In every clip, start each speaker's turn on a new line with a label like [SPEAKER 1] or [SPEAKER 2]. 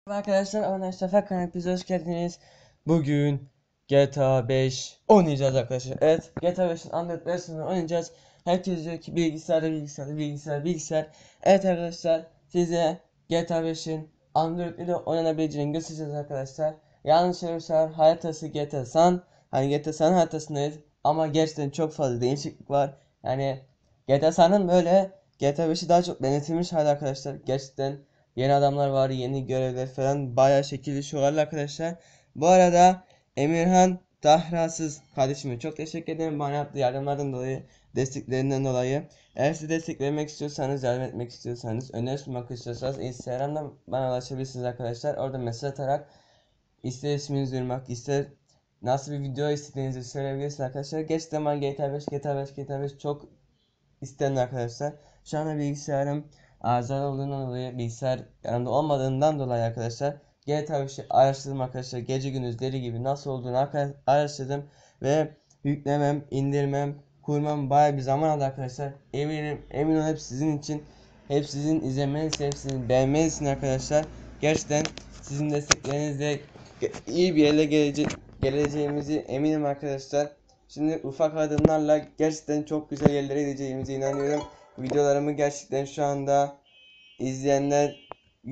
[SPEAKER 1] Arkadaşlar, Sefer kanalımıza hoş geldiniz. Bugün GTA 5 oynayacağız arkadaşlar. Evet, GTA 5'in Android versiyonunu oynayacağız. Herkes diyor ki bilgisayar. Evet arkadaşlar, size GTA 5'in Android ile oynanabileceğini göstereceğiz arkadaşlar. Yanlış arkadaşlar, haritası GTA San. Hani GTA San haritasındayız ama gerçekten çok fazla değişiklik var. Yani GTA San'ın böyle GTA 5'i daha çok denetilmiş hali arkadaşlar. Gerçekten yeni adamlar var, yeni görevler falan bayağı şekilli şu var arkadaşlar. Bu arada Emirhan Tahrasız kardeşime çok teşekkür ederim bana yaptığı yardımlardan dolayı, desteklerinden dolayı. Eğer siz desteklemek istiyorsanız, yardım etmek istiyorsanız, öneri sunmak istiyorsanız Instagram'dan bana ulaşabilirsiniz arkadaşlar. Orada mesaj atarak ister isminizi duyurmak, ister nasıl bir video istediğinizi söyleyebilirsiniz arkadaşlar. Gerçekten ben GTA 5 çok isteyen arkadaşlar. Şu anda bilgisayarım arızalı olduğundan dolayı, bilgisayar yanımda olmadığından dolayı arkadaşlar GTA 5'i araştırdım arkadaşlar. Gece gündüz deli gibi nasıl olduğunu araştırdım ve yüklemem, indirmem, kurmam bayağı bir zaman aldı arkadaşlar. Emin olun hep sizin için, hep sizin izlemeniz, hep sizin beğenmeniz arkadaşlar. Gerçekten sizin desteklerinizle iyi bir yere geleceğimizi eminim arkadaşlar. Şimdi ufak adımlarla gerçekten çok güzel yerlere gideceğimize inanıyorum. Videolarımı gerçekten şu anda izleyenler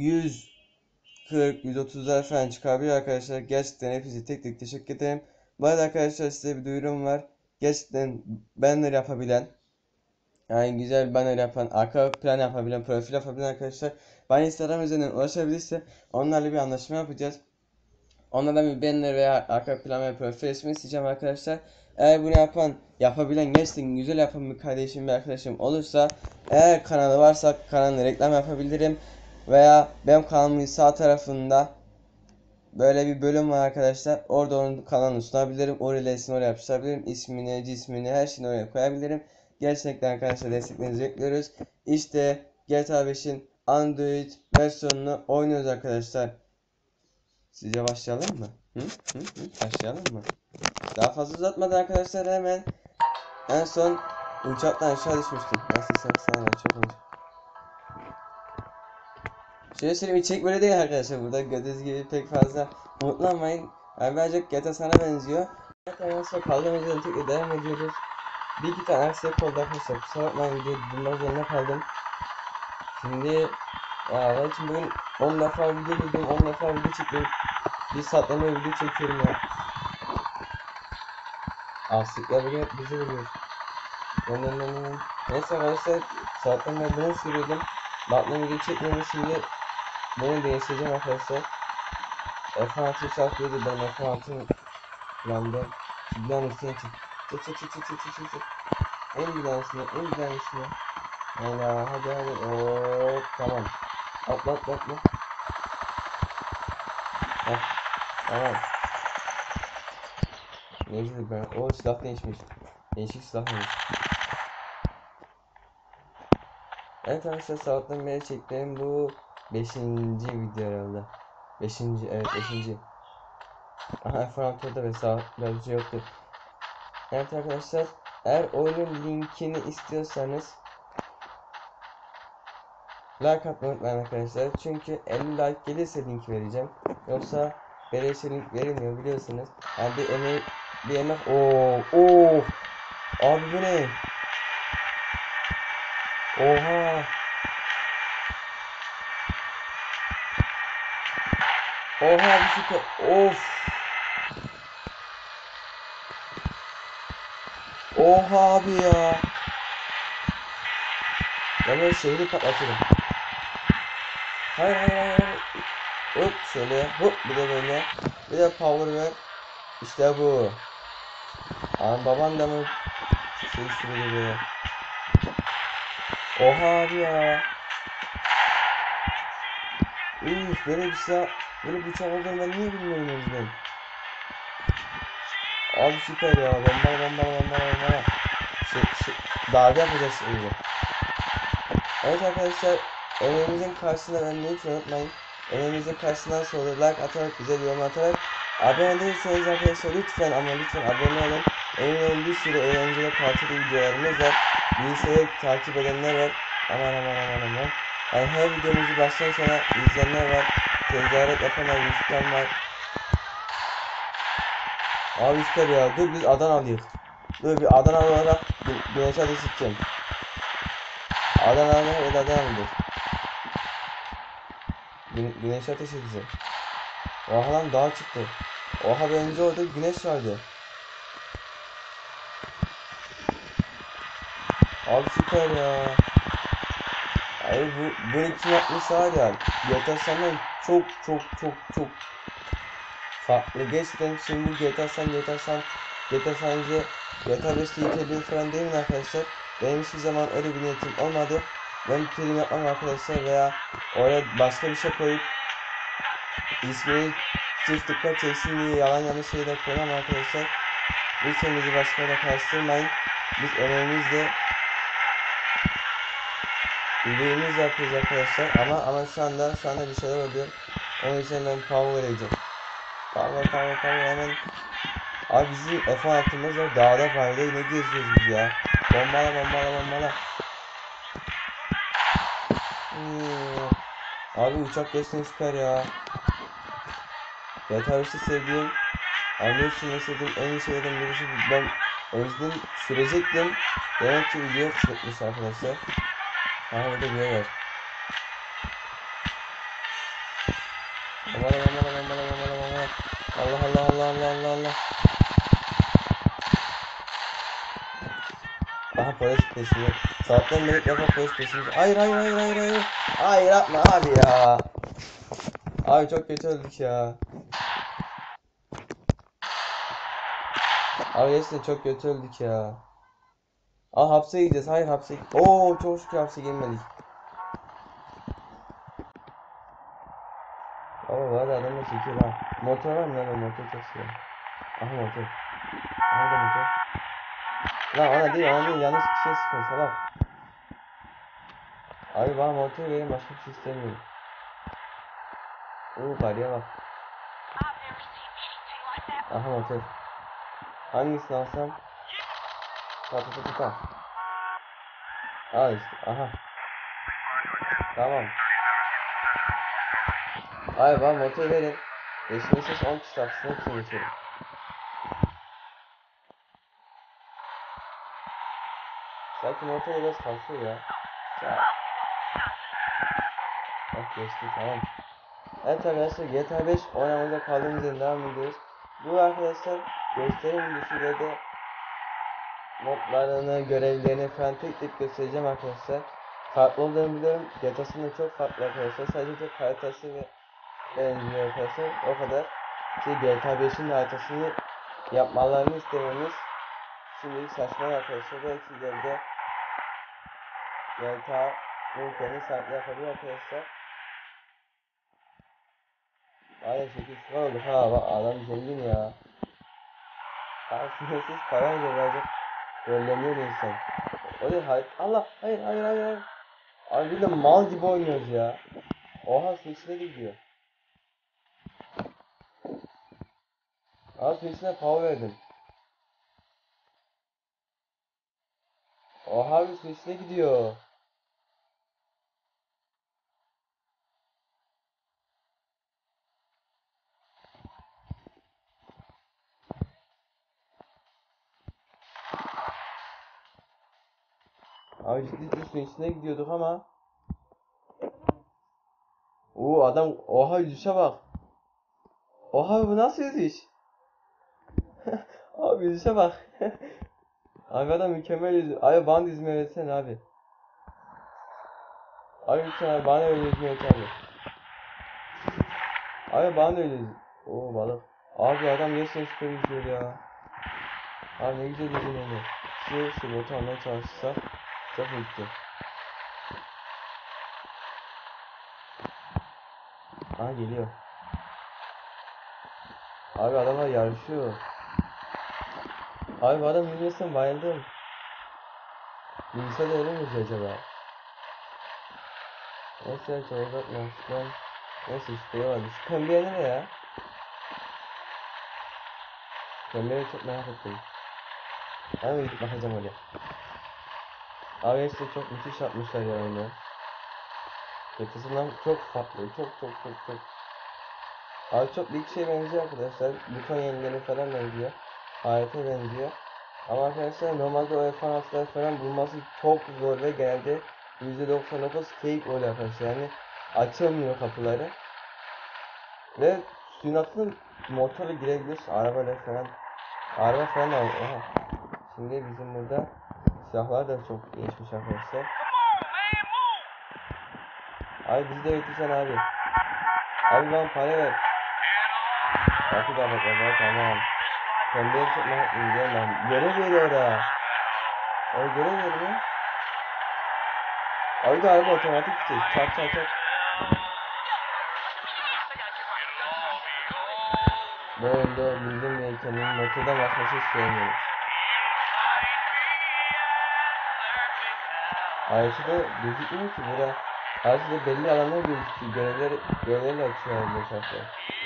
[SPEAKER 1] 140-130'lar falan çıkabilir arkadaşlar. Gerçekten hepinize tek tek teşekkür ederim. Bu arada arkadaşlar size bir duyurum var. Gerçekten banner yapabilen, yani güzel banner yapan, arka plan yapabilen, profil yapabilen arkadaşlar bana Instagram üzerinden ulaşabilirse onlarla bir anlaşma yapacağız. Onlardan bir banner veya arka plan ve profil resmi isteyeceğim arkadaşlar. Eğer bunu yapabilen, gerçekten güzel yapan bir kardeşim, bir arkadaşım olursa, eğer kanalı varsa kanalına reklam yapabilirim. Veya benim kanalımın sağ tarafında böyle bir bölüm var arkadaşlar. Orada onun kanalını sunabilirim. Oraya oraya yapıştırabilirim. İsmini, cismini, her şeyini oraya koyabilirim. Gerçekten arkadaşlar desteklerinizi bekliyoruz. İşte GTA 5'in Android versiyonunu oynuyoruz arkadaşlar. Sizce başlayalım mı? Başlayalım mı? Daha fazla uzatmadan arkadaşlar hemen en son uçaktan aşağı düşmüştüm. Nasıl sana çok olmuş. Şöyle söyleyeyim, içerik böyle değil arkadaşlar. Burada gördüğünüz gibi pek fazla umutlanmayın. Birazcık GTA sana benziyor. Zaten sonra kaldığımız yerden tekrar devam ediyoruz. Bir iki tane aksilik oldu arkadaşlar. Kusura bakmayın, videoyu durmak zorunda kaldım. Şimdi ya ben için bugün 10 defa video girdim, 10 defa video çektim. Bir saatleme video çekiyorum ya. Aksilikler bugün hep bizi vuruyor. Neyse arkadaşlar, saatten bunu sürüyordum. Baktım video çekmiyorum, şimdi bunu değiştireceğim arkadaşlar. F16 çarpıyordu, ben F16 kullandı. Silahın üstüne çık. Çık. En güzelsine. Hayda, hadi. Ooo, tamam. Atla. Heh, tamam. Neyse ben. O silah değişmiş. Değişik silahmış. Evet arkadaşlar, sabahtan beri çektiğim bu 5. video herhalde. 5. evet 5. Aha, Frankfurt'ta ve sağ bir şey yoktu. Evet arkadaşlar, eğer oyunun linkini istiyorsanız like atmayı unutmayın arkadaşlar. Çünkü 50 like gelirse link vereceğim. Yoksa beleşe link verilmiyor biliyorsunuz. Yani bir emek. Oo. Abi bu ne? Oha. Oha bir şey. Of. Oha abi ya. Ben böyle şehri patlatırım. Hayır. Hop şöyle, hop bir de böyle. Bir de power ver. İşte bu. Abi baban da mı şey sürüyor böyle. Oha abi ya. Üf, böyle bıçak olduğunu ben niye bilmiyorum o yüzden. Abi süper ya. Bombala. Darbe yapacağız şimdi. Evet arkadaşlar, emeğimizin karşısında önemli lütfen unutmayın. Emeğimizin karşısından sonra like atarak, bize yorum atarak, abone değilseniz arkadaşlar lütfen abone olun. Emin olun bir sürü eğlenceli tatil videolarımız var. Bilgisayarı takip edenler var. Aman. Yani her videomuzu baştan sona izleyenler var. Tezahürat yapamaz Müslüman var. Abi süper ya. Dur biz Adanalıyız. Dur bir Adanalı olarak güneşe ateş edeceğim. Adanalı ya da Adanalıdır. Güneşe ateş edeceğim. Oha lan dağ çıktı. Oha bence orada güneş vardı. Abi süper ya. Abi bu için yapmışsa var ya. GTA San'dan çok farklı. Gerçekten şimdi GTA San, GTA San önce GTA 5'te yükleyebilir falan değil mi arkadaşlar? Benim hiçbir zaman öyle bir niyetim olmadı. Ben bir prim yapmam arkadaşlar veya oraya başka bir şey koyup ismini çift dikkat çeksin diye yalan yanlış şeyler koymam arkadaşlar. Lütfen bizi başkalarına karıştırmayın. Biz emeğimizle yüreğimizle yapıyoruz arkadaşlar ama şu anda bir şeyler oluyor. Onun için ben power vereceğim. Power hemen. Abi bizim F-16'mız var dağda fayda ne geziyoruz biz ya. Bombala. Abi uçak geçti süper ya. GTA 5'te sevdiğim, anlıyorsun sevdiğim en iyi şeylerden birisi. Ben önceden sürecektim. Demek ki video çekmiş arkadaşlar. Aha burada bir yer var. Bombala. Allah. Aha polis peşinde. Saatten beri yapma polis peşinde. Hayır. Hayır yapma abi ya. Abi çok kötü öldük ya. Abi gerçekten çok kötü öldük ya. Aa hapse gideceğiz. Hayır hapse. Oo çok şükür hapse girmedik. Ama var ya adamla çekiyor ha. Motor var mı lan o motor çok seviyorum. Aha motor. Aha da motor. Lan ona değil yanlış kişiye sıkın salak. Abi bana motor verin başka bir şey istemiyorum. Oo karıya bak. Aha motor. Hangisini alsam? Ta. Al işte aha. Tamam. Abi bana motor verin. Geçmişsiz 10 kişi aksine hepsini geçelim. Sanki motor biraz kalkıyor ya. Bak geçti tamam. Evet arkadaşlar GTA 5 oynamada kaldığımız yerden devam ediyoruz. Bu arkadaşlar gösterim videosuyla modlarını, görevlerini falan tek göstereceğim arkadaşlar. Farklı olduğunu biliyorum. GTA'sında çok farklı arkadaşlar. Sadece tek haritası ve benziyor arkadaşlar. O kadar. GTA 5'in de haritasını yapmalarını istememiz şimdilik saçma arkadaşlar. Belki ileride GTA ülkenin sahibi yapabilir arkadaşlar. Aynen 8 sıfır olduk ha bak adam zengin ya. Abi sınırsız parayla birazcık rolleniyor insan. O değil hayır. Allah hayır. Abi bir de mal gibi oynuyoruz ya. Oha su içine gidiyor. Abi su içine power verdim. Oha abi su içine gidiyor. Abi ciddi su içine gidiyorduk ama. Oo adam oha yüzüşe bak. Oha bu nasıl yüzüş? Abi yüzüşe bak. Abi adam mükemmel yüzüyor. Abi bana da yüzme öğretsene abi. Abi lütfen abi bana öyle yüzme öğret abi. Abi bana da öyle yüzüyor. Oo balık. Abi adam gerçekten süper yüzüyor ya. Abi ne güzel yüzüyor öyle. Şu botu almaya çalışsak çok mutlu. Aha geliyor. Abi adamlar yarışıyor. Abi adam yüzmesinden bayıldım. Bilgisayarda öyle mi yüzüyor acaba? Neyse çok uzatmamışlar. Neyse şüpheye vardı. Şu pembeye ne ya? Pembeye çok merak ettim. Hemen gidip bakacağım oraya. Abi işte çok müthiş yapmışlar ya oyunu. Ötesinden çok farklı. Çok. Abi çok bir şeye benziyor arkadaşlar. Buton yenileri falan benziyor. Hayata benziyor. Ama arkadaşlar normalde o F-16'lar falan bulması çok zor ve genelde %99 fake oluyor arkadaşlar. Yani açılmıyor kapıları. Ve suyun altına motorla girebiliyorsun. Arabayla falan. Araba falan da oha. Şimdi bizim burada silahlar da çok gelişmiş arkadaşlar. Abi bizi de götürsen abi. Abi bana para ver. Kapı da bak baba tamam. Pembeye çıkma diyemem. Görev veriyor ha. O görev veriyor. Abi de araba otomatik vites. Çak çak çak. Bu oyunda bildiğim gibi kendimi motordan başkası sevmiyorum. Haritada gözükmüyor ki bura. Haritada belli alanlar gözüküyor. Görevleri açıyor bu şartlar.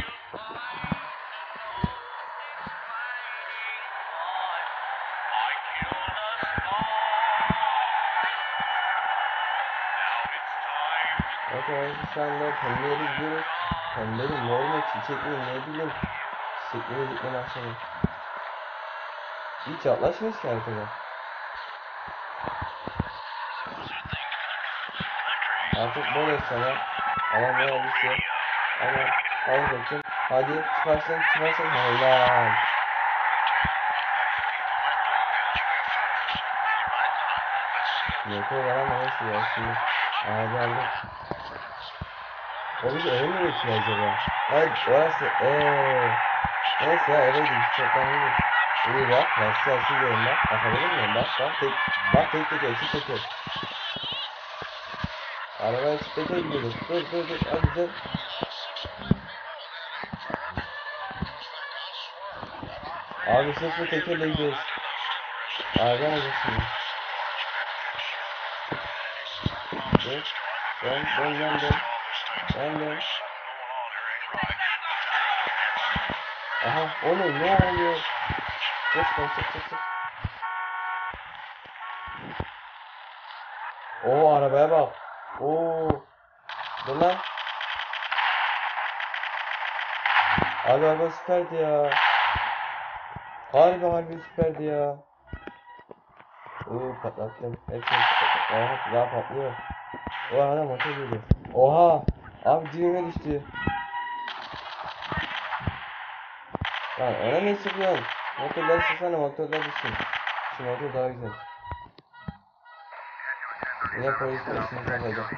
[SPEAKER 1] Evet şu anda pembeleri gidiyoruz. Pembeli mor mu çiçekli ne bileyim. Çiçekleri gitmeye başladı. Hiç yaklaşmıyoruz ki haritada. Artık böyle sana. Ama ne olduysa. Ama hadi bakayım. Hadi çıkarsın. Helal. Motor veren neyse ya şimdi. Abi aldık. O bizi eve mi götürüyor acaba? Evet orası neyse ya eve gidiyoruz çoktan iyiyiz. İyi bak nasıl diyorum bak. Bakabilir miyim? Bak tek çift teker. Arabaya çift teker gidiyoruz. Dur hadi dur. Abi sırf tekerle gidiyoruz. Abi alacağız şimdi. Dur. Dön. Aha o ne oluyor? Çık. Oo arabaya bak. Oo. Dur lan. Abi araba süperdi ya. Harbi süperdi ya. Oo patlattım. Hepsini patlattım. Oha daha patlıyor. O arada motor geliyor. Oha. Abi dibime düştü. Lan ona ne sıkıyorsun? Motorları sıksana motorlar düşsün. Şu motor daha güzel. Yine polis peşini takacak.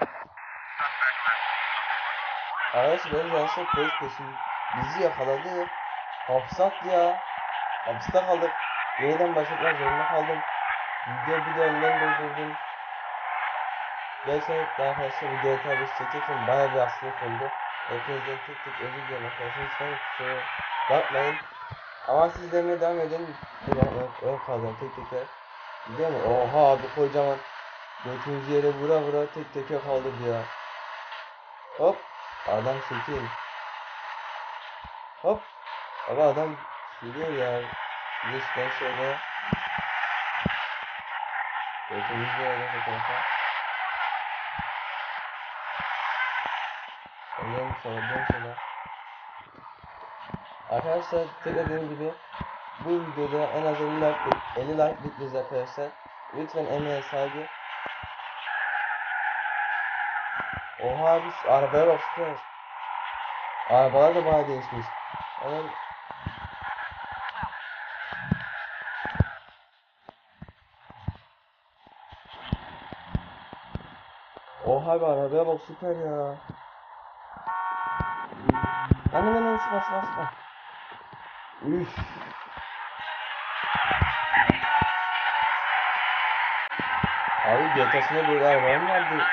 [SPEAKER 1] Arkadaşlar benim yanlışlıkla polis peşini bizi yakaladı. Hapse attı ya. Hapiste kaldık. Yeniden başlatmak zorunda kaldım. Bir de önden durdurdum. Gerçekten arkadaşlar bu GTA 5 çekecektim. Baya bir aksilik oldu. Hepinizden tek özür diliyorum arkadaşlar. Lütfen kusura bakmayın. Ama siz demeye devam edin. Ön kalacağım tek teker. Biliyor musun? Oha abi kocaman. Götümüzü yere vura tek teker kaldırdı ya. Hop. Adam çekin. Hop. Ama adam sürüyor ya. Bir de şöyle. Götümüzü yere fotoğrafa. Ondan sonra. Arkadaşlar dediğim gibi bu videoda en az 50 like bekliyoruz arkadaşlar. Lütfen emeğe saygı. Oha biz arabaya bak süper. Arabalar da bayağı değişmiş. Hemen oha bir arabaya bak süper ya. Lan sıkma. Üf. Abi GTA'sında böyle arabam vardı.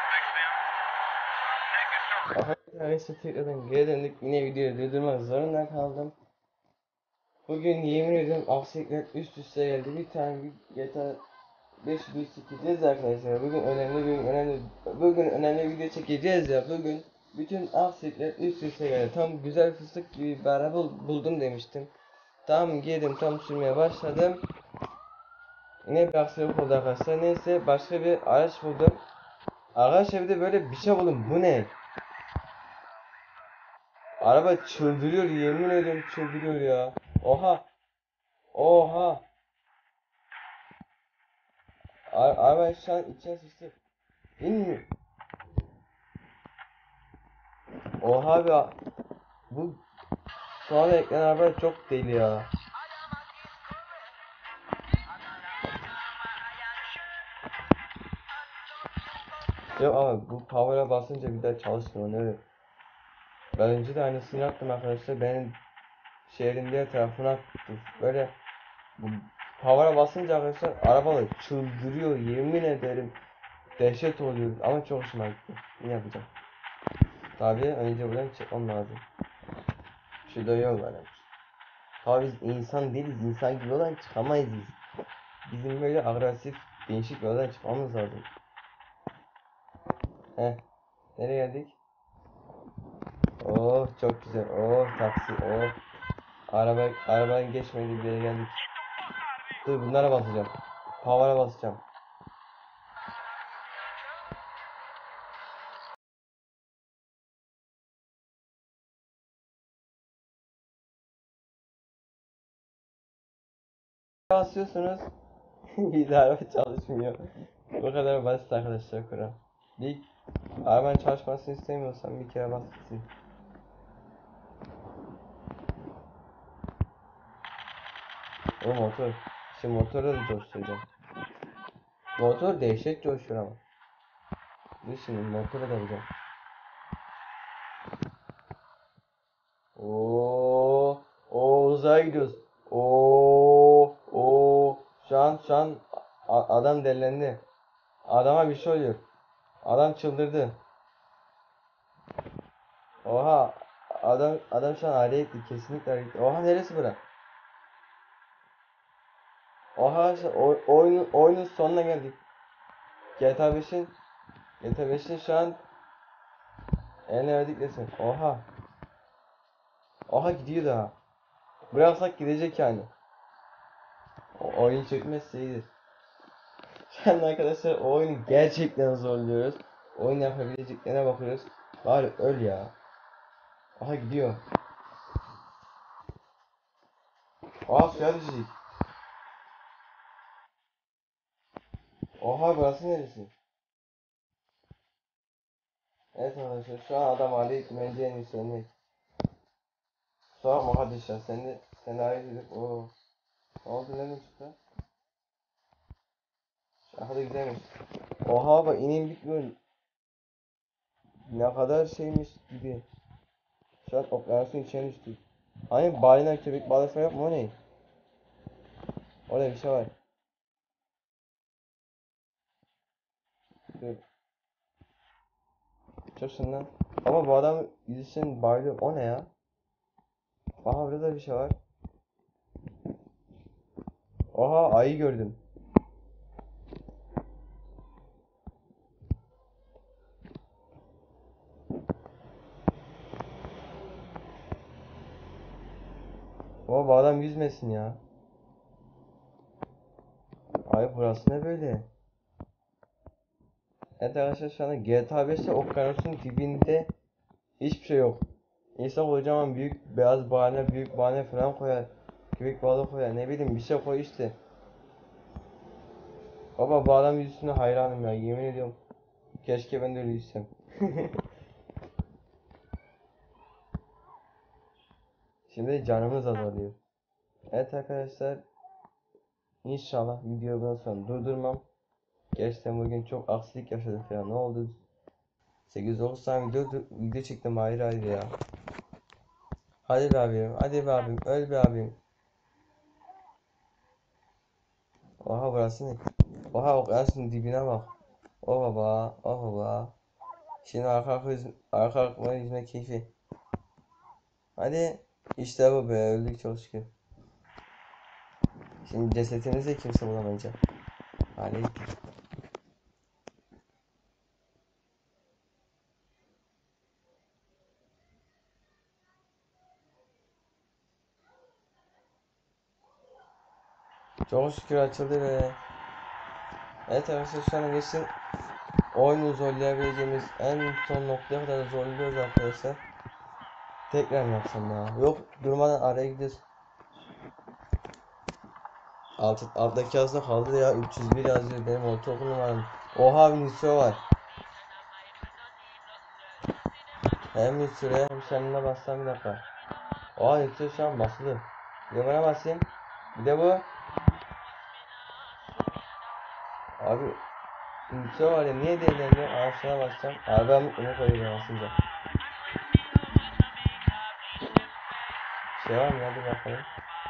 [SPEAKER 1] Arkadaşlar tekrardan geri döndük. Yine videoyu durdurmak zorunda kaldım. Bugün yemin ediyorum aksilikler üst üste geldi. Bir tane GTA 5 video çekeceğiz arkadaşlar. Bugün önemli video çekeceğiz ya. Bugün bütün aksilikler üst üste geldi. Tam güzel fıstık gibi bir araba buldum demiştim. Tam girdim tam sürmeye başladım. Yine bir aksilik oldu arkadaşlar. Neyse başka bir araç buldum. Arkadaşlar bir de böyle bir şey buldum. Bu ne? Araba çıldırıyor, yemin ediyorum çıldırıyor ya. Oha. Oha. Araba şu an içine sıçtı. İnmiyor. Oha abi. Bu şu anda ekran araba çok deli ya. Yok ama bu power'a basınca bir daha çalışmıyor. Evet. Ben önce de aynısını yaptım arkadaşlar. Benim şehrin diğer tarafına attım. Böyle bu power'a basınca arkadaşlar arabalar çıldırıyor, yemin ederim. Dehşet oluyor ama çok hoşuma gitti. Ne yapacağım? Tabii önce buradan çıkmam lazım. Şurada yol var. Tabii biz insan değiliz. İnsan gibi yoldan çıkamayız biz. Bizim böyle agresif, değişik yoldan çıkmamız lazım. Heh. Nereye geldik? Oh çok güzel. Oh taksi. Oh. Arabanın geçmediği bir yere geldik. Dur bunlara basacağım. Power'a basacağım. Basıyorsunuz. Bir de araba çalışmıyor. Bu kadar basit arkadaşlar kural. Bir arabanın çalışmasını istemiyorsan bir kere bas gitsin. O motor. Şimdi motoru da coşturacağım. Motor dehşet coşuyor ama. Dur şimdi motoru da yapacağım. Oo, o uzaya gidiyoruz. Oo. Şu an adam delilendi. Adama bir şey oluyor. Adam çıldırdı. Oha, adam şu an hareketli, kesinlikle hareketli. Oha neresi bura? Oha oyunun sonuna geldik. GTA 5'in GTA 5'in şu an en verdik resim. Oha. Oha gidiyor daha. Bıraksak gidecek yani. Oyun çökmezse iyidir. Şu an arkadaşlar o oyunu gerçekten zorluyoruz. Oyun yapabileceklerine bakıyoruz. Bari öl ya. Aha gidiyor. Oha suya düşecek. Oha burası neresi? Evet arkadaşlar şu an adam Ali Mendiye'nin üzerine. Sorma hadi şu an sen de ayrı dedik. Oo. Ne oldu nereden çıktı? Şaka da güzelmiş. Oha bak inin bitmiyor. Ne kadar şeymiş gibi. Şu an okyanusun içine düştük. Hani balina köpek balığı falan yok mu o ne? Orada bir şey var. Dur. Çok şundan. Ama bu adam yüzüşün bayılıyor. O ne ya? Aha burada da bir şey var. Oha ayı gördüm. Oha bu adam yüzmesin ya. Ay burası ne böyle? Evet arkadaşlar şu anda GTA 5'te okyanusun dibinde hiçbir şey yok. İnsan kocaman büyük beyaz bahane, büyük bahane falan koyar. Köpek balığı koyar. Ne bileyim bir şey koy işte. Baba bu adam yüzüne hayranım ya. Yemin ediyorum. Keşke ben de öyle yüzsem. Şimdi canımız azalıyor. Evet arkadaşlar. İnşallah videoyu bundan sonra durdurmam. Gerçekten bugün çok aksilik yaşadım falan. Ne oldu? 8-9 tane video çektim ayrı ayrı ya. Hadi be abim. Hadi be abim. Öl be abim. Oha burası ne? Oha okyanusun dibine bak. Oh baba. Oh baba. Şimdi arka yüzme keyfi. Hadi. İşte bu be. Öldük çok şükür. Şimdi cesetimizi de kimse bulamayacak. Hadi. Çok şükür açıldı be. Evet arkadaşlar şu an geçtim. Oyunu zorlayabileceğimiz en son noktaya kadar zorluyoruz arkadaşlar. Tekrar mı yapsam ya? Yok, durmadan araya gidiyoruz. Alttaki yazda kaldı ya, 301 yazıyor benim ortaokul numaram. Oha, bir Nitro var. Hem Nitro'ya hem seninle bassam, bir dakika. Oha, Nitro şu an basılı. Bir de buna basayım. Bir de bu. Abi Nitro var ya, niye değerleniyor? Aa, şuna basacağım. Abi ben mutluluğunu koyuyorum aslında. Şey var mı, hadi bakalım.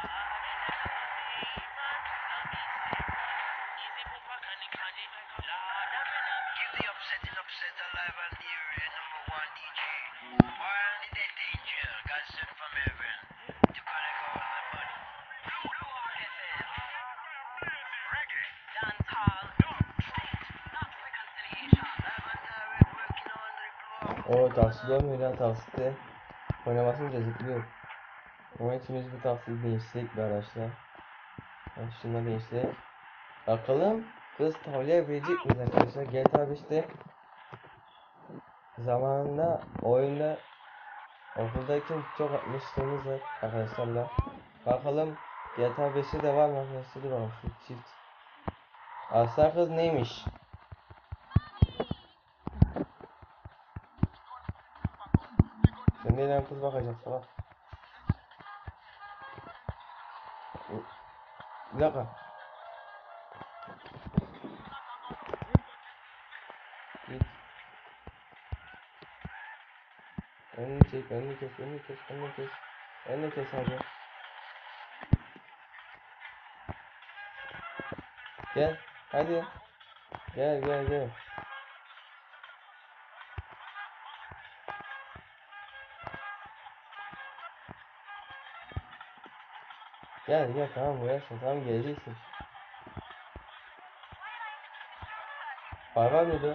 [SPEAKER 1] O taksit olmuyor ya, taksitte oynamasını cezbediyor. Ama içimiz bu taksiti değiştirecek bir araçla. Yani şunu değiştirelim. Bakalım kız tavlayabilecek miyiz arkadaşlar? GTA 5'te zamanında oyunda okuldayken çok atmışlığımız var arkadaşlarla. Bakalım GTA 5'te de var mı arkadaşlar? Dur bakalım şu çift. Aslan kız neymiş? Sen neyden kız bakacaksın bak. Bir dakika. Git. Önünü çek, önünü kes, önünü kes, önünü kes. Önünü kes hadi. Gel, hadi. Gel, gel, gel. Gel, gel, tamam uğraşma, tamam geleceksin. Var mıydı?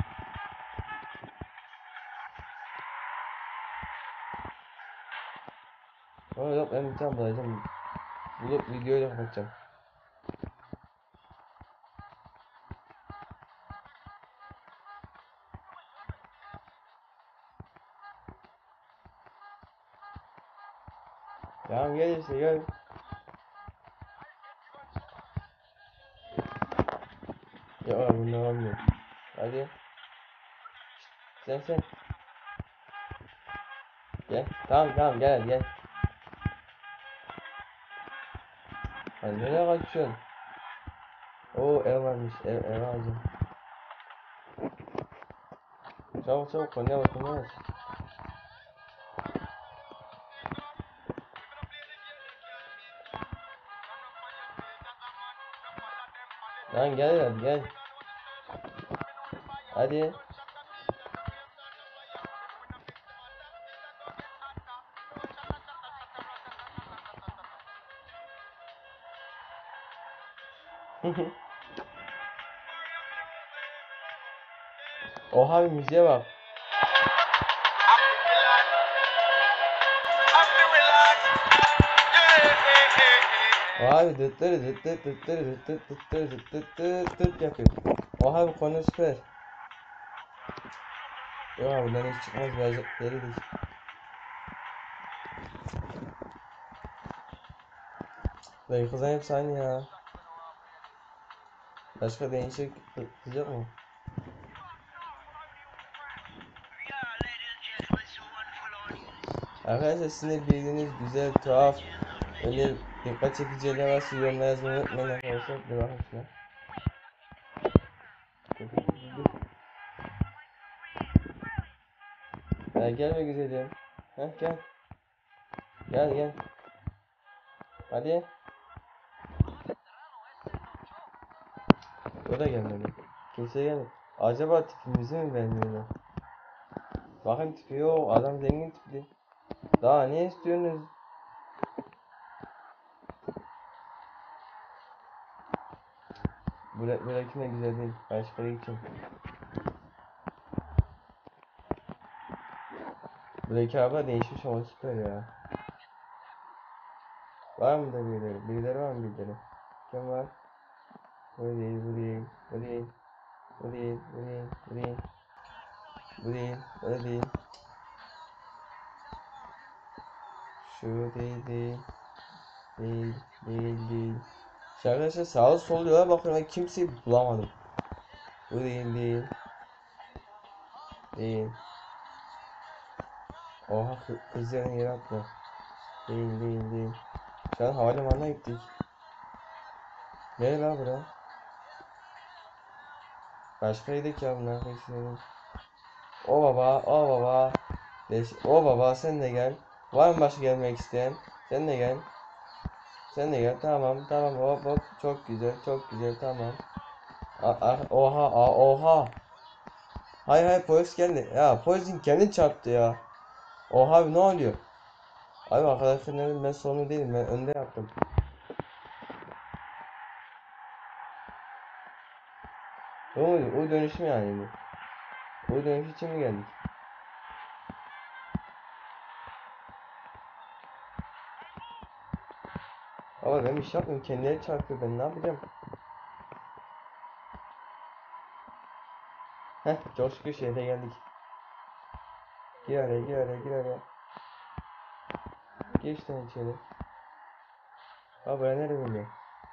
[SPEAKER 1] Yok, ben bir tane bulacağım. Bulup videoyla kapatacağım. Tamam gel işte, gel. Ya bunlar olmuyor. Hadi. Sen. Gel. Tamam gel gel. Hadi nereye kaçıyorsun? Oo, ev varmış. Ev alacağım. Çabuk konuya bak, konuya bak. Lan gel hadi gel. Hadi. Oha, bir müziğe bak. Abi dıt yapıyor. Oha, bu konu süper. Ya buradan hiç çıkmaz, birazcık deridir. Dayı kızan hepsi aynı ya. Başka değişik kızıyor mu? Arkadaşlar sizin de bildiğiniz güzel, tuhaf, öyle dikkat çekici şeyler varsa yorumlara yazmayı unutmayın arkadaşlar. Bir bakın şuna. Gel be güzelim. Heh, gel. Gel. Hadi. O da gelmedi. Kimse gelmedi. Acaba tipimizi mi beğenmiyorlar? Bakın tipi yok. Adam zengin tipli. Daha ne istiyorsunuz? Buradaki de güzel değil. Başka için. Buradaki abla değişmiş ama süper ya. Var mı da birileri? Birileri var mı birileri? Kim var? Bu değil, bu değil, bu değil. Bu değil, bu değil, bu değil. Bu değil, bu değil. Şu değil değil. Değil değil değil. Şu arkadaşlar sağa sol yola bakıyorum ben kimseyi bulamadım. Bu değil değil. Değil. Oha kız yerine yere attı. Değil değil değil. Şu an havalimanına gittik. Nereye la bura? Başka yedik ya bunlar arkadaşlar. O baba, o baba. O baba sen de gel. Var mı başka gelmek isteyen? Sen de gel. Sen de gel. Tamam, tamam. Hop hop. Çok güzel, çok güzel. Tamam. Oha, oha. Hayır hayır polis geldi. Ya polisin kendi çarptı ya. Oha abi ne oluyor? Abi arkadaşlar ne bileyim ben sorumlu değilim. Ben önde yaptım. O dönüşüm yani bu. O dönüş için mi geldik? Ama ben bir şey yapmıyorum. Kendileri çarpıyor. Ben ne yapacağım? Heh çok şükür şehre geldik. Gir araya gir araya gir araya. Gir işte içeri. Abi buraya nereye geliyor?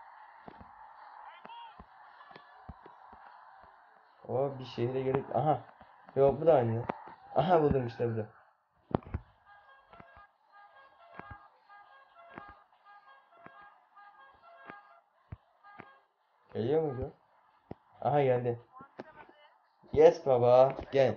[SPEAKER 1] O bir şehre gerek. Aha. Yok bu da aynı. Aha buldum işte burada. Geliyor muydu? Aha geldi. Yes baba gel.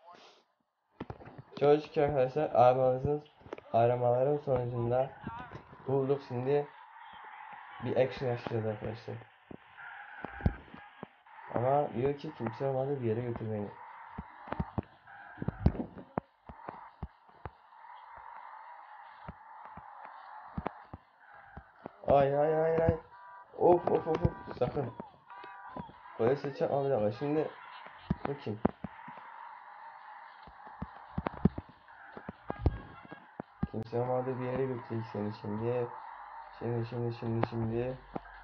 [SPEAKER 1] Çocuk arkadaşlar aramaların sonucunda bulduk şimdi. Bir action yaşayacağız arkadaşlar. Ama diyor ki kimse olmadı bir yere götür beni. Ay ay ay ay. Of of of of. Sakın. Polise çarpma bir dakika. Şimdi bu kim? Kimse olmadı bir yere götürecek seni şimdi. Şimdi.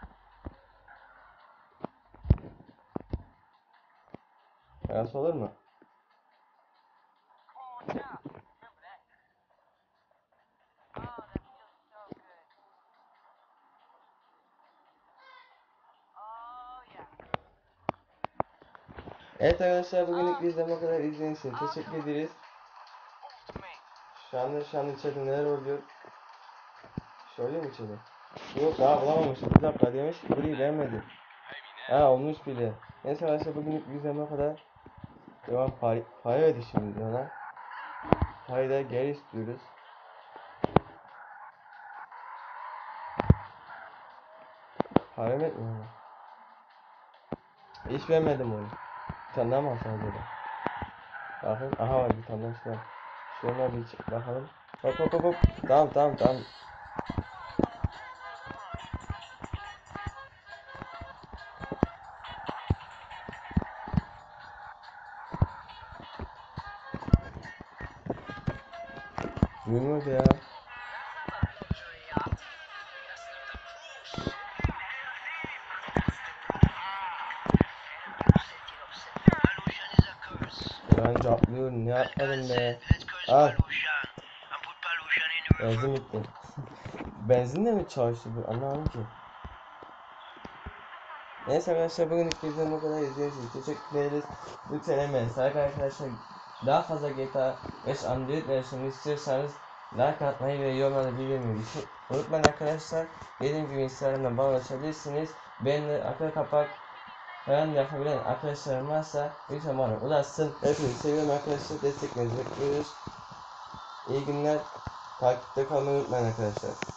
[SPEAKER 1] Parası olur mu? Evet arkadaşlar bugünlük bizden bu kadar izlediğiniz için teşekkür ederiz. Şu anda içeride neler oluyor? Şöyle mi içeri? Yok daha bulamamışım. Bir dakika demiş ki burayı beğenmedi. Ha olmuş bile. Neyse arkadaşlar bugünlük bizden bu kadar. Devam para ödedi şimdi ona. Parayı da geri istiyoruz. Para mı etmiyor? Hiç beğenmedim onu. Bir tane daha mı alsam acaba? Bakın aha var bir tane daha işte. Şuna bir bakalım. Hop hop hop hop. Tamam. Bilmiyorum ya. Ben caplıyorum ne yapmadım be. Al. Benzin bitti. Benzinle mi çalıştı bu? Anlamadım ki. Neyse arkadaşlar bugünlük bizden bu kadar izlediğiniz için teşekkür ederiz. Lütfen hemen like arkadaşlar daha fazla GTA 5 Android versiyonu istiyorsanız like atmayı ve yorumlarda bildirmeyi unutmayın arkadaşlar. Dediğim gibi Instagram'dan bana ulaşabilirsiniz. Benimle akıl kapak falan yapabilen arkadaşlarım varsa lütfen bana ulaşsın. Hepinizi seviyorum arkadaşlar. Desteklerinizi bekliyoruz. İyi günler. Takipte kalmayı unutmayın arkadaşlar.